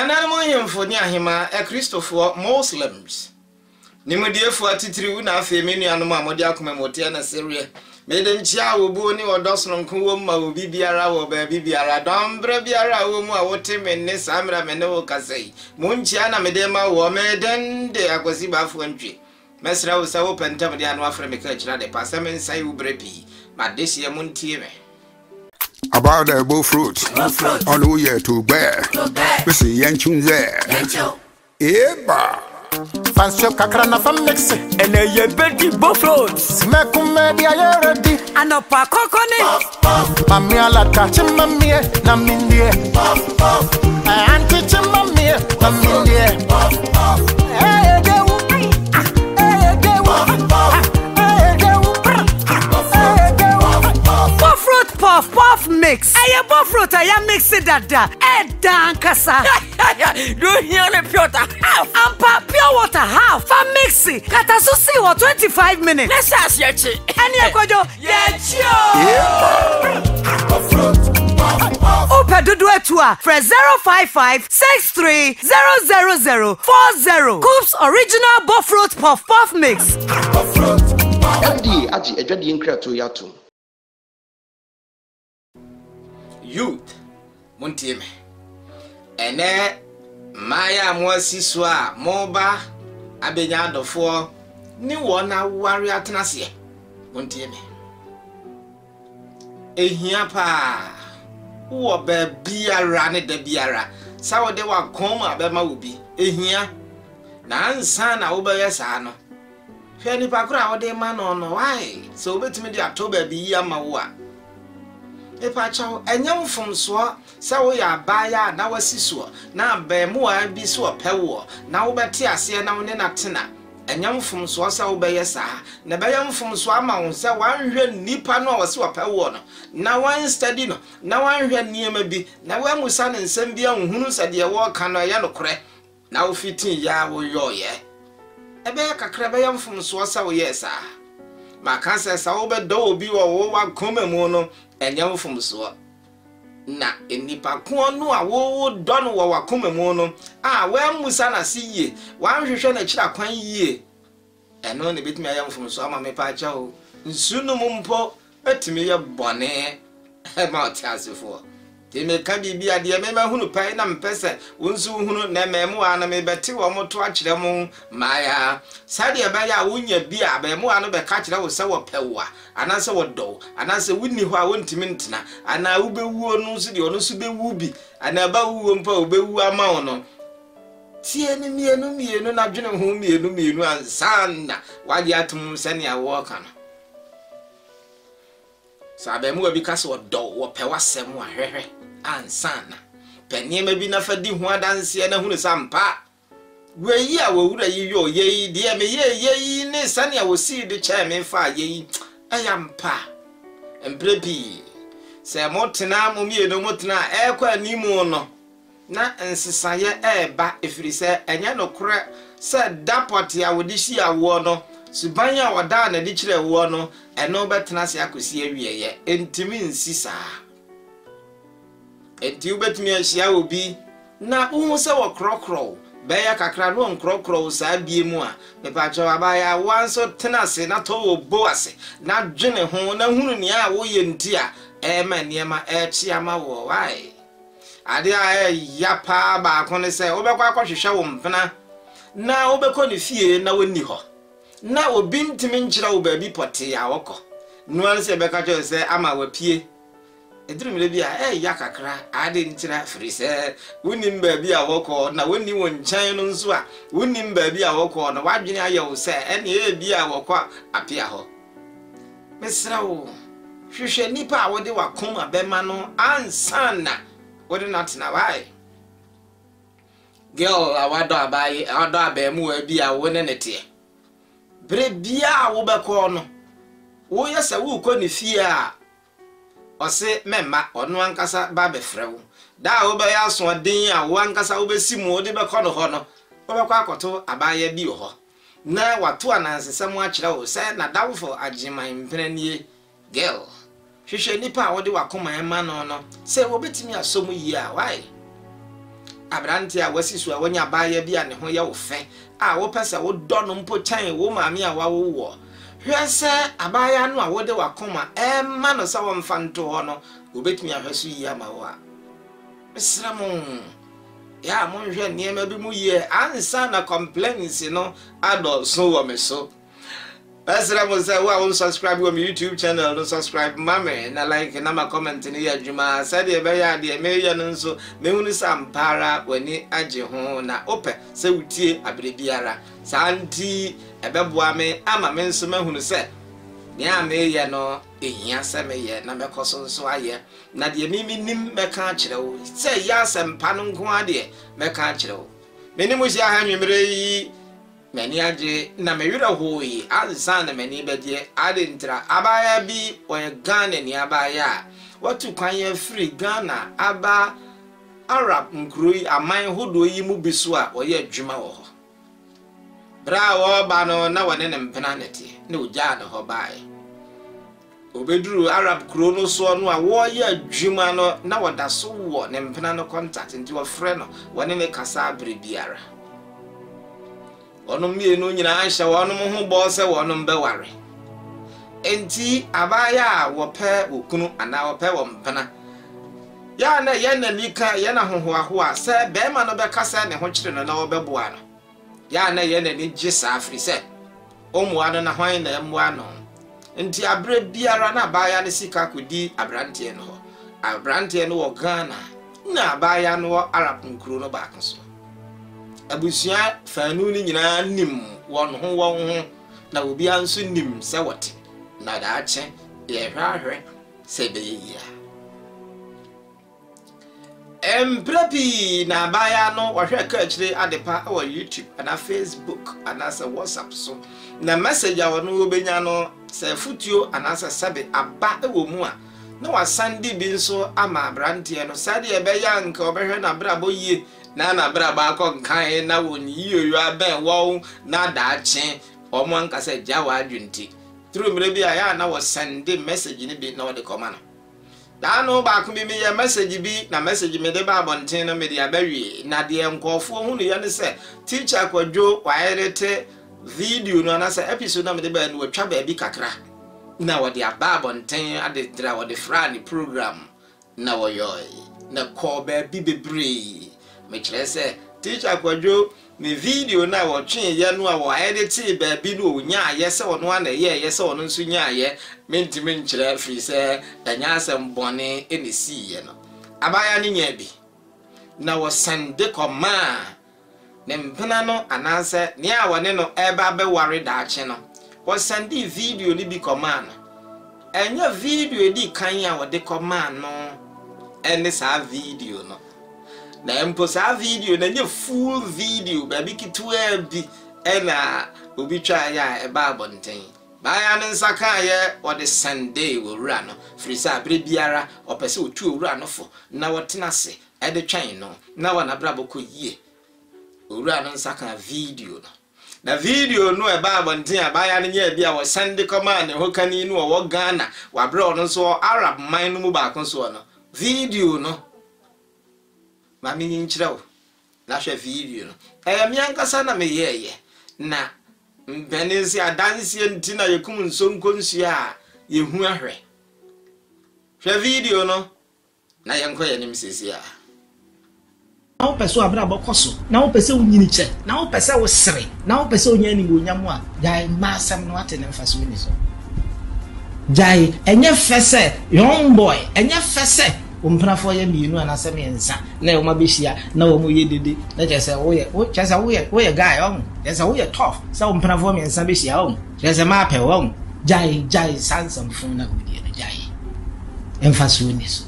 Nana mo yemfo ni ahema e Christopher Muslims. Ni modefo atitiri wu na afa me nuanom amode akoma mote na serie. Me de nchia wo bu ni odosono nko wo ma obi biara wo ba biara dombre biara wo mu a wote me ne samra me ne wo kasai. Mo nchia na me de ma wo me den de akwasi ba afo ntwe. Mesra wo sa wo pentam de anu afre me ka kira de pasa me nsai wo brepi. Ma desie mo ntie me. About the bull fruit, on who ye to bear. We see Yanchun there. Eba. Fancy Kakrana from Mexico. And a ye betty bull fruits. Mecumedia ready. And a pa coconut. Mamma la catching mammy, Namindia. And teaching mammy, Namindia. Hey, go. Puff mix. Aye, buffruit, I am mixing that. Dankasa. Do you hear the pure half? And pure water half. For mixing. Katasusi or 25 minutes. Let's ask you. And you go, Open the door to her. Fresh 055 63 00040. Coop's original buffruit puff mix. Daddy, aji ejadi nkra to yato. Youth muntie me ene maya mwasi so a moba abenya adofo ni wona wari atenase muntie me ehia pa wo ba biara ne da biara sa wo de wa koma abema wo bi ehia na ansa na wo ba yesa no hwe ni pakura wo de ma no no why so obetimi de atoba bi ya ma wo a epa chawo enyam fomso se wo ya baya na wasiso na abemu a bi so pewo na wo beti ase na wo ne na tena enyam fomso se wo beye sa na beyam fomso ama wo se wanhwe nipa no wo se wo pewo no na wan study no na wanhwe niema bi na wamusa ne nsem bia nhunu sade wo kan no ye no kore na wo fitin ya wo yoye ebe kakra beyam fomso se wo ye sa makanse sa wo be do obi wo wa koma mu no enyam fomso na enipa ko no a wo do no wo wa koma mu no a wa musa na siye wa hwehwe na kira kwan yie eno ne betimi ayam fomso ama me pa cha o nsunu mumpo betimi ye bone e ma otiasefo te me ka bibia de me ma hunu pai na mpese wonsu hunu na memu ana me beti wo moto akire mu maya sade ba ya wonya bi a ba mu ana be ka kire wo se wo pewa ana se wo do ana se wunni ho a wontimi ntena ana wo bewuo no so de ono so bewu bi ana ba wuo mpa wo bewu ama wo no tie ni mienu na dwene ho mienu ansanna wade atum sane a wo ka no sabe mu bi ka se wo do wo pewa sem a hwehwe ansana penima bi na fadi ho adanse na hunu sampa weyi a wowura yi yo yeyi de me yeyi ne sane a wosi de cha me fa yeyi ayampa emprepi se motena mo mienu motena ekwa nimu no na ensesaye eba efirise enye no kore se dapot ya wodisi awo no suban ya wada na di kire wo no eno betena se akosi awieye entimi nsisa enti ubetimi ahia obi na uhu se wo krokro beya kakra no nkrokro sa bie mu a me pa cho abaya wanso tenase na to obo ase na dwene ho na hunu ne a wo ye nti a ma niema chiama wo wai ade a ya pa ba ko ne se obekwa akwhwehwe wo mpena na obekọ ne fie na woni ho na obi ntimi nkyira wo ba bi pote ya wokọ nuan se beka cho se ama wapie edurumile bi a ya kakra ade nkyira frise woni mba bi a wokọ na woni won nkyɛn no nso a woni mba bi a wokọ na wadwene ayewo se ene bi a wokọ apia ho mesra wo hwehwe nipa a wode wakoma bema no ansana wode natena wai girl awado abaye ado abemu abi a wone nete bre bia wo beko no wo yesa wo ko ne fie a ose memma ono ankasa ba befrewo da wo be yaso den a wo ankasa wo besimu wo de beko no ho no wo beko akoto abaye bi ho na wato anansesem a kire wo se na dawfo agiman mpenanie girl hwehwe nipa a wode wakoma ema no no se wo betimi asomu yi a why abrante a wasi so a wonya baaya bi a ne ho ye wo fe a wo pese wo do no mpo chan wo maami a wawo hwe se abaaya no a wo de wakoma ma no sa wo mfanto ho no obetumi ahweso yi ama wo a mesra mo ya mo hwe niema bi mu ye ansa na complaints no adol so wo me so mesra mo say wo subscribe to my YouTube channel no subscribe mama na like na ma comment ni ya djuma say de be ya de me ya no so me hunu sampara wani age ho na ope say wutie abere biara santi ebeboa me ama me nso mahunu say ne ame ye no ehia se me ye na me koso nso aye na de mimi nim me ka kire wo say ya sempa no nko ade me ka kire wo me ni mo sia ha nwemere yi mani age na me wira hoyi ansa na mani bedie adentra abaya bi oye Ghana ni abaya watu kwan ye free Ghana aba Arab nkroi aman hodo yi mu biso a oye adwuma wo ho bra wo ba no na wone ne mpena nete ne oja na ho bae obeduru Arab kro no so no a wo ye adwuma no na wada so wo ne mpena no contact nti wo frɛ no wone ne kasa abre biara onum ye no nyina ahya wonum ho bo se wonum be ware enti abaya wo pe okunu ana wo pe wo mpana ya na ye na nika ye na hoho a se be ma no be kasa ne ho kire no na wo be boa no ya na ye na ni gisa afri se omuwa no na hwan na emwa no enti abre biara na abaya ne sika kodi abrante no ho abrante no wo Ghana na abaya no wo Arab nkuro no ba kan so abusia fanu ni nyina nim won ho na obi anso nim se wote na da che ye hwahwe se be ya emprepi na baya no wahwe Kaakyire Adepa o YouTube ana Facebook ana se WhatsApp so na message a wono obenya no se futuo ana se sabe aba ewo mu a na wasandi bi nso ama abrante no sade e be ya nka obehwe na brabo yie na bra ba ko nkan na woni yiyo aben wo na daache omo anka se jawa adwunti tru mre bi aya na wo send message ni bi na wo de koma no da no ba ko bi me ye message bi na message me de ba bonten no me de abawie na de enkofo hunu ye ne se teacher kwadwo wa erete video no na se episode na me de ba no watwa ba bi kakra na wo de aba bonten ade dra wo de frani program na wo yoy na ko ba bi bebre me chlese teacher kwadwo me video na wo twen ye no a wo edit ba bi no onya ye se wono na ye se wono nso nya ye mentime nkyere free se danya asem bone ene si ye no abaya ne nya bi na wo sende koma ne mpena no ananse ne a wone no eba be ware daache no wo sende video ni bi koma no enya video di kan a wo de koma no ene sa video no na mposa video na nye full video baby kitwa bi ena obi twa ya eba abonten baya ne nsaka ye o de Sunday wo wura no frisa abre biara opese otu owura no fo na wotena se e de twan no na wana brabo ko yie owura no nsaka video no na video no eba abonten abaya ne nya bia wo Sunday command ho kani no wo Ghana wa bro no so Arab man no mu ba kon so no video no mami nyinchirawo na hwe video no mi ankasa na me yeye na mbenezi adansi ntina yekum nsonko nsia yehu ahwe hwe video no na yenko ye nim sesi a na wo pese abra bokoso na wo pese unyini che na wo pese wo sere na wo pese onya ni onyam a jai masam no ate ne mfaso ni so jai enye fese young boy enye fese umprafo ye mienu anase mensa na yo mabehia na wo moye dede na chese wo ye guy on chese wo ye tough sa umprafo mensa behia on chese ma pe on jai sansam fun na gudi na jai emfaso ni so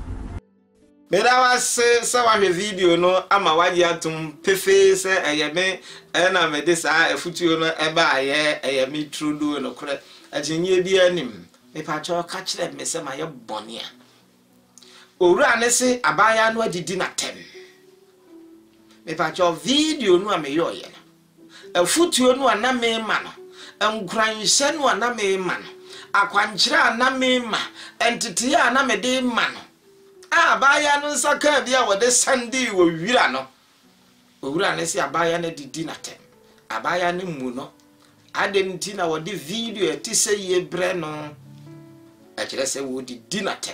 mera wase sa wa video no ama waje atum pefe se eyeme na me de sa efutuo no eba aye eyeme trudu no kore ajenye bi anim me pa cho ka kire me se ma ye bone a owura ne se abaya no adidi na tem me pa cho video no ameyo ye no efutuo no ana me ma no enkranhye no ana me ma no akwankyira ana me ma entete ana me de ma no abaya no nsaka bia wo de Sunday wo wira no owura ne se abaya na didi natem abaya ne mu no adenti na wodi video eti se ye bre no a kire se wo didi natem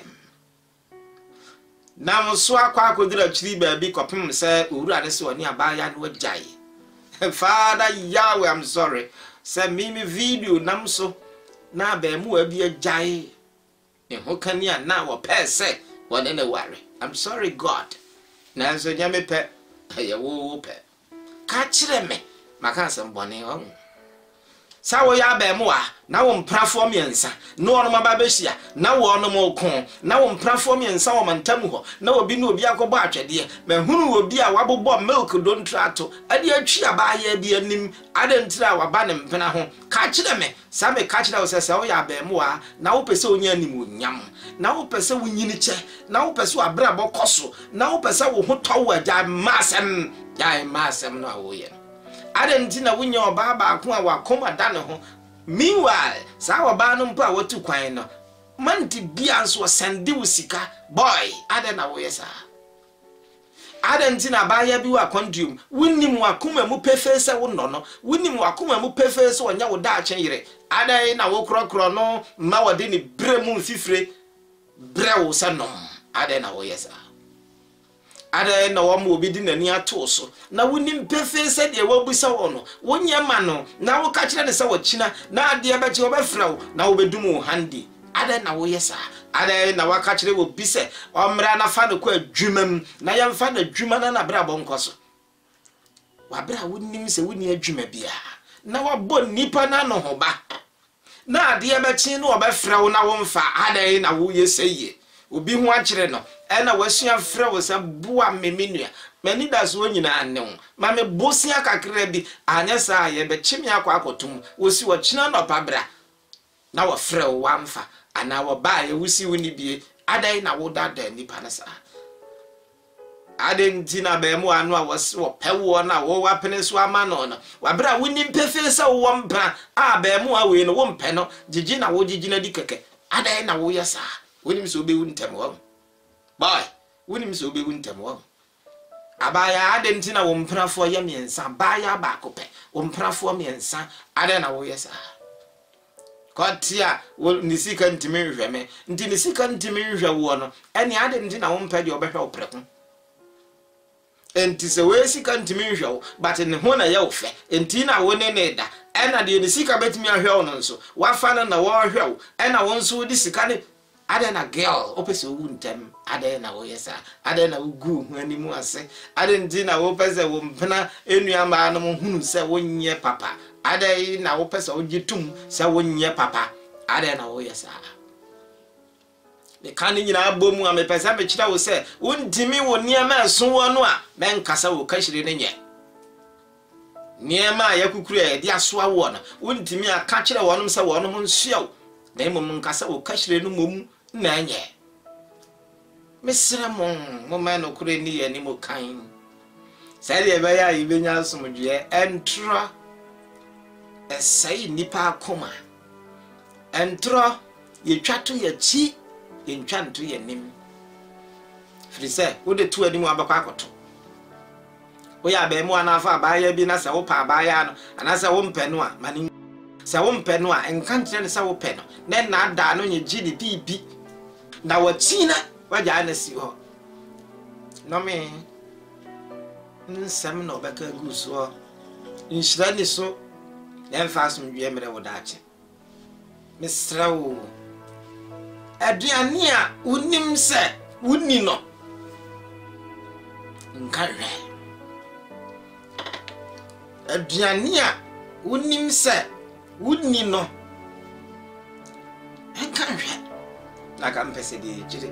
na mso akwa akodira chiri baabi kopem se owura ne se oni abaya no wajai Father Yahweh, I'm sorry. Send me video namso na be mu abi ajai. E ho kania na wo pe se won na worry. I'm sorry God. Na so nya me pe ye wo pe. Ka kire me maka asem bone won. Sa wo ya be mu a na wo mprafo miensa na ono maba behia na wo ono mo kon na wo mprafo miensa wo mantam ho na obi na obi akobo atwede me hunu obi a wabobo milk don trato ade atwi abaya bi anim adentira waba ne mpena ho ka kire me sa me ka kire wo se wo ya be mu a na wo pese onya anim onyam na wo pese wo nyini che na wo pese abra bokoso na wo pese wo ho towo agya masem no awoye adentina wunya oba ba ko a wakoma da ne ho meanwhile sa oba no mpa watu kwan no manti bia so sende usika boy adena wo yesa adentina ba ya bi wa kondum wunnim wakoma mu pefese wo no wunnim wakoma mu pefese wonya wo da achen yire adan na wo krokro no ma wode ni bremu fifre brewo se no adena wo yesa ada na wo mo obi di nani atoso na wonim pefese de wo busa wo no wonya ma no na wo ka kire ne se wo kina na ade abachi wo befra wo na wo bedum handi ada na wo yesa ada na wa ka kire wo bise omra na fa no ko adwumam na yemfa na adwuma na bra bonkoso wa bra wonim se woni adwuma bia na wa bo nipa na no ho ba na ade abachi no wo befra wo na wo mfa ada na wo yeseye obi ho akire no ena wasua frɛ wo sa bua memenua mani da so nyina anew ma me bosia kakra bi anya sa ye be chimi akwa akotum wosi wo kina no pabra na wo frɛ wo amfa ana wo ba ye wosi woni bie adai na wo dada nipa na sa aden tina be mu anu a wo pewo na wo wapene so ama no no wabra woni mpefe sa wo mpra a be mu a we no wo mpe no gigi na wo gigi na di keke adai na wo yesa woni so be wuntem wo boy woni so be wuntem wo abaya adenti na wo mprafo ya miensa baya ba ko pe wo mprafo miensa adai na wo yesa kotia wo ni sika ntimi hwe me nti ni sika ntimi hwe wo no eni adenti na wo mpa de obehwe opreko enti se we sika ntimi hwe wo but ne ho na ya wo fe enti na wo ne ne da ena de ni sika betimi ahwe wo no nso wafa na wo hwe wo ena wo nso di sika ne ade na girl opese wo ntem ade na wo yesa ade na wo gu hu animu ase ade ndi na wo pese wo mpena enuama no hunu se wo nye papa ade na wo pese wo gitum se wo nye papa ade na wo yesa me kan nyina abomu a me pese me kira wo se wo ntimi wo niama so wo no a men kasa wo kashire ne nye niama yakukuru e de asoa wo no wo ntimi aka kire wo no se wo no nsuaw na emom nkasa wo kashire no mom na nye mesra mo ma no kure ni ye ni mo kan sai de be ya ibenya asomdwe entra esai nipa akoma entra ye twato ye chi ye ntwanto ye nim frise wo de tu anim abakwa akoto wo ya be mu anafa abaya bi na se wo pa abaya no anasa wo mpe no a mani se wo mpe no a enkantre ne se wo pe no na da no nye GDP bi na watina waja na si ho no me nsam no beka guso nshira ni so na mfasum dwe mere wo daache mesra wo aduane a unim se wuni no nkarre aduane a unim se wuni no nkarre na ka mpese de jire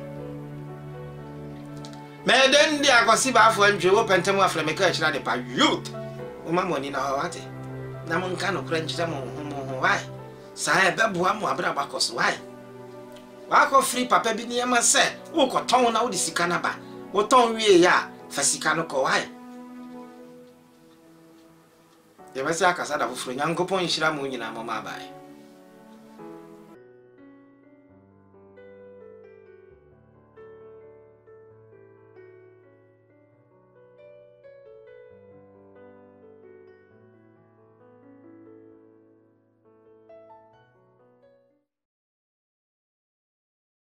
meden dia akosi ba afo antwe wo pentem afra me ka kira de pa youth o ma moni na wate na mon ka no kra nkira mo why sa e beboa mo abra bakoso why wa ko free papa bi ne ma se wo ko ton na wo de sika na ba wo ton wie ya fa sika no ko why ye ba se akasa da foforo nyankopon hira mo nyina mo ma ba